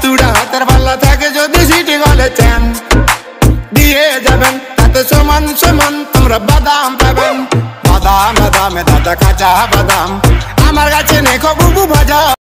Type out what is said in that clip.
দুটা হাতের পাল্লা থাকে যদি সিটি গলে চান দিয়ে যাবেন তাতে সমান সমান তোমরা বাদাম পাবেন। বাদাম বাদামে দাদা কাঁচা বাদাম আমার কাছে নেই বুবু ভাজা।